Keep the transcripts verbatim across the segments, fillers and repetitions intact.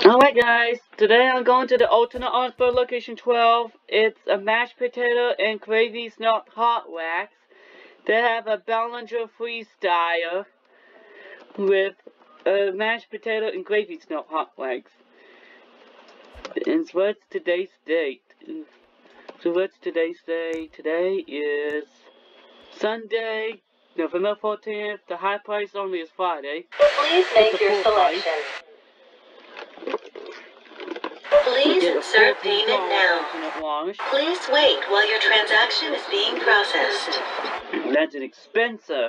Alright guys, today I'm going to the alternate Osborne location twelve. It's a mashed potato and crazy snot hot wax. They have a Ballinger freestyle with a mashed potato and gravy snot hot wax. And so what's today's date? So what's today's day? Today is Sunday, November fourteenth. The high price only is Friday. Please make your selection. Please insert payment now. Please wait while your transaction is being processed. That's an expensive.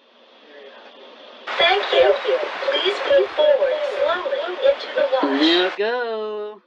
Thank you. Please move forward slowly into the wash. There we go.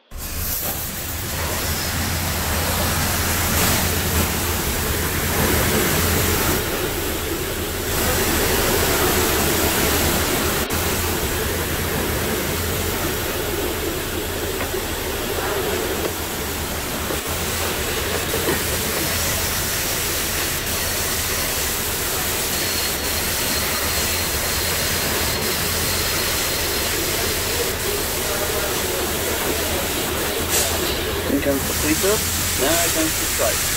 Here comes the pizza. Now here comes the strike.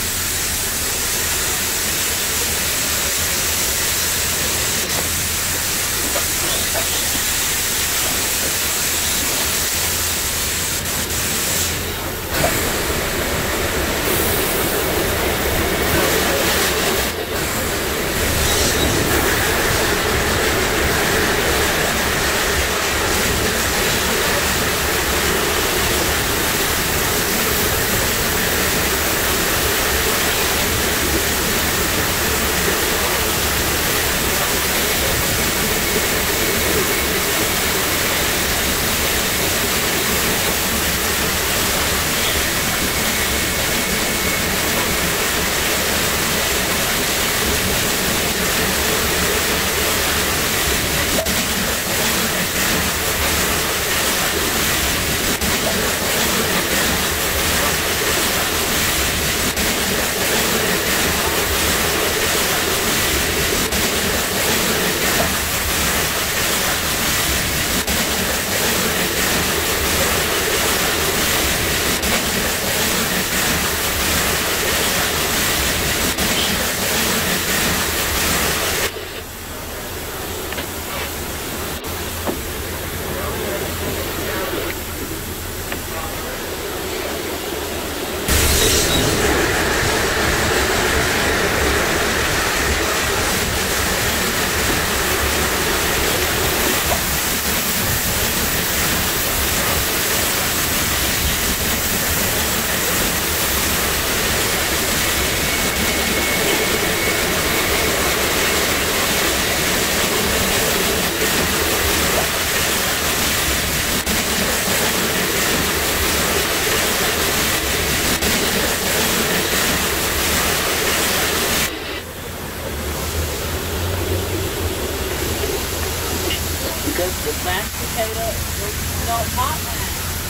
Because the mashed potato is no hot wax.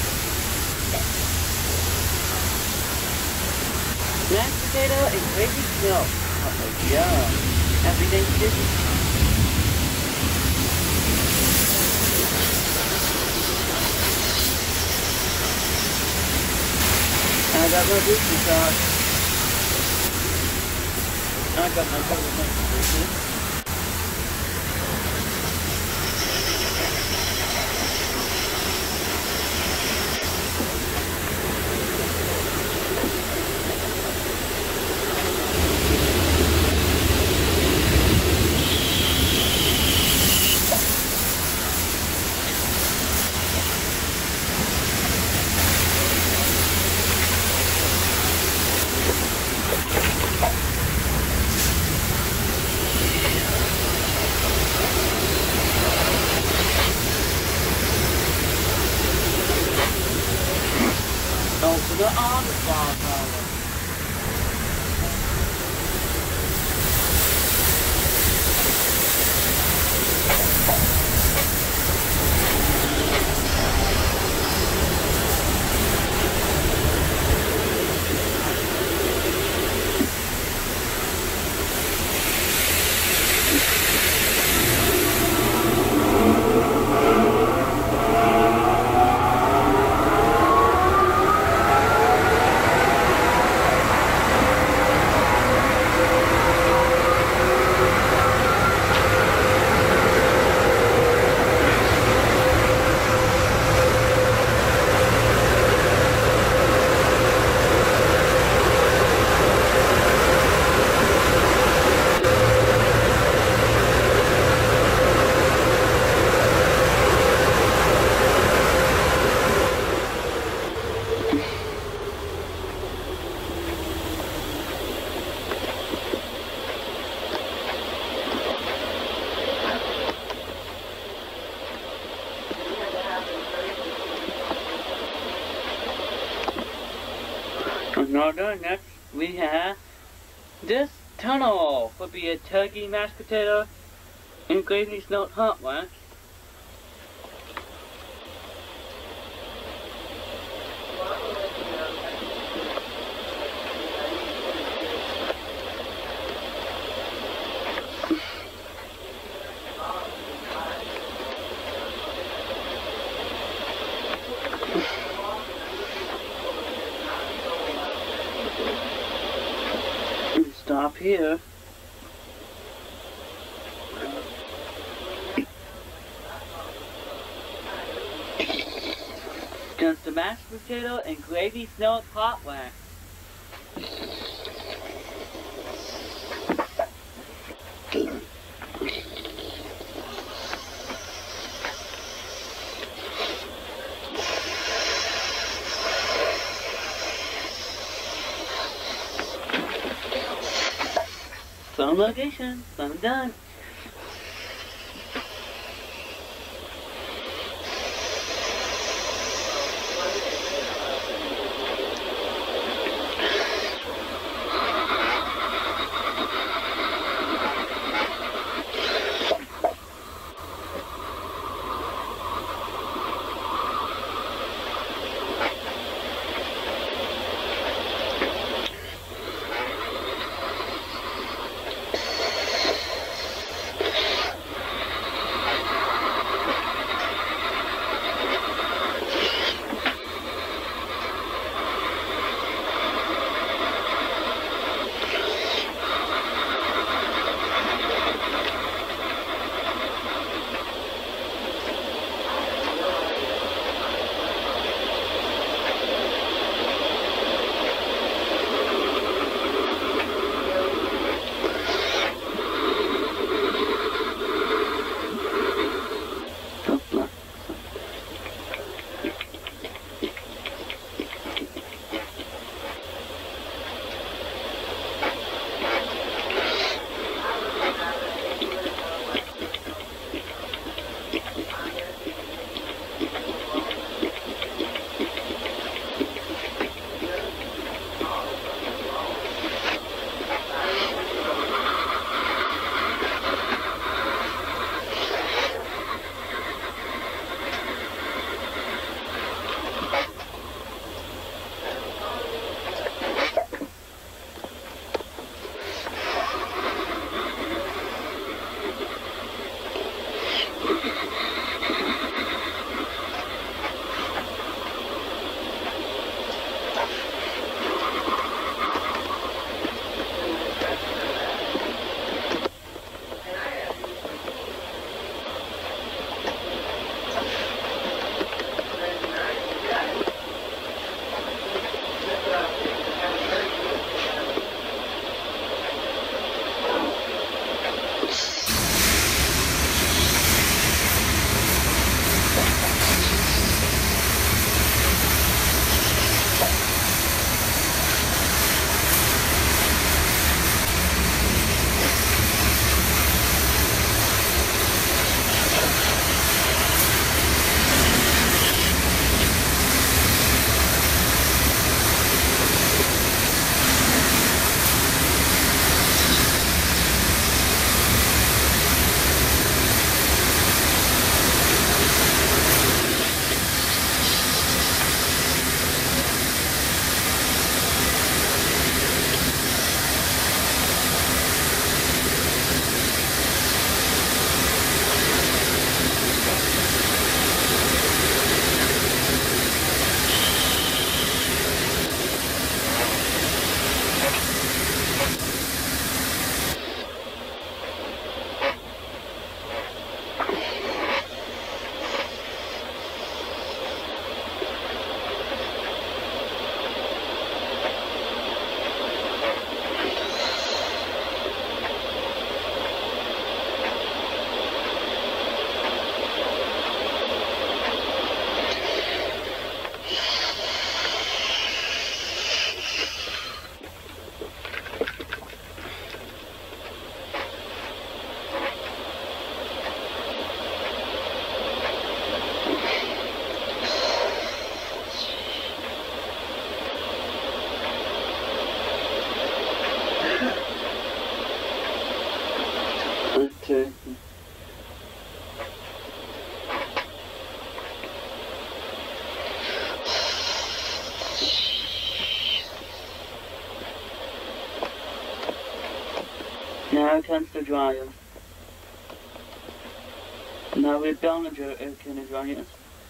Mashed potato and gravy milk. Oh, yum. Happy Thanksgiving. I got my Disney card. I got my government Disney. To the on the bar power. Now done. Next we have this tunnel would be a turkey mashed potato and gravy smoked hot wax. Stop here. Just the mashed potato and gravy smoked hot wax. Some location, some done. Now comes the dryer. Now we're Ballinger air cannon dryers.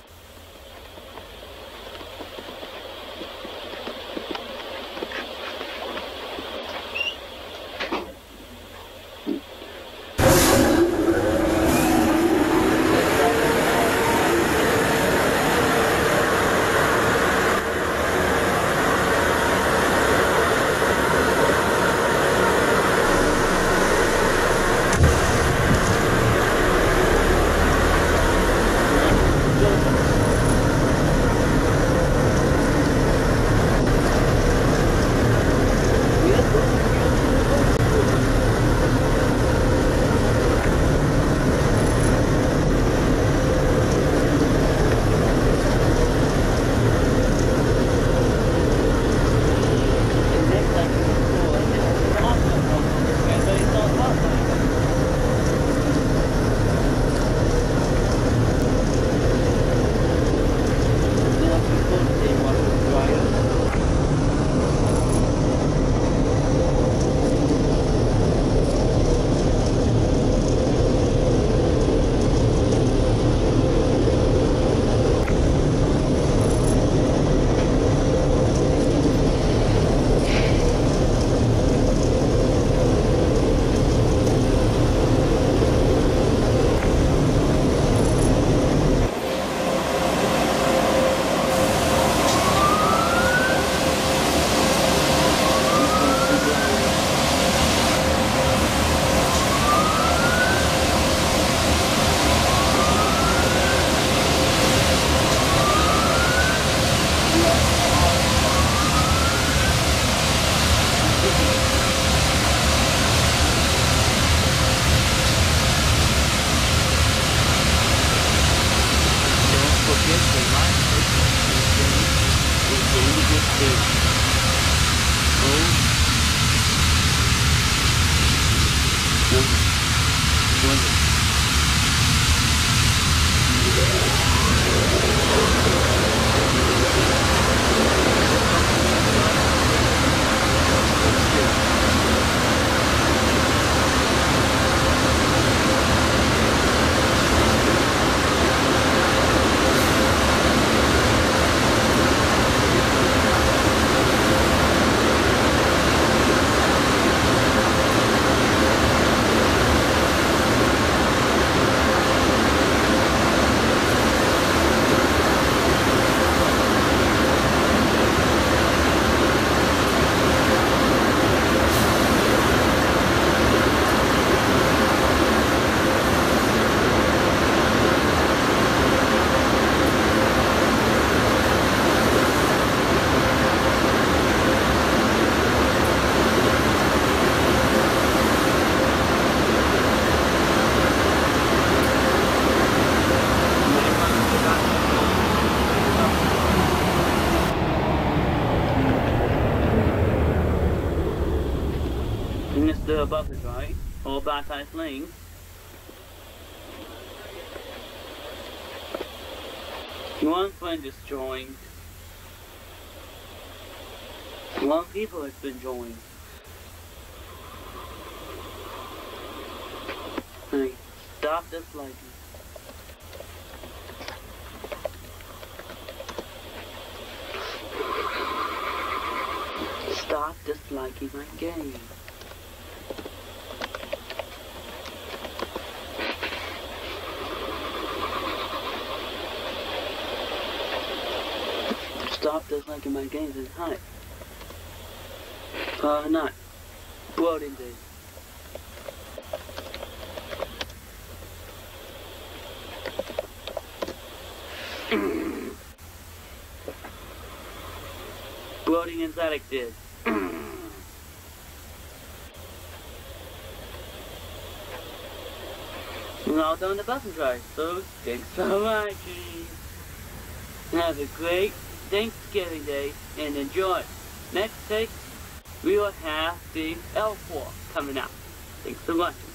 The buffers, right? Or baptized links. One friend is joined. One people has been joined. Hey, stop disliking. Stop disliking my game. Stop disliking my games and hi. Uh, not. Bloating days. Bloating inside did. And all done the button drive, so thanks for watching. Have a great Thanksgiving Day and enjoy. Next take, we will have the L four coming out. Thanks for watching.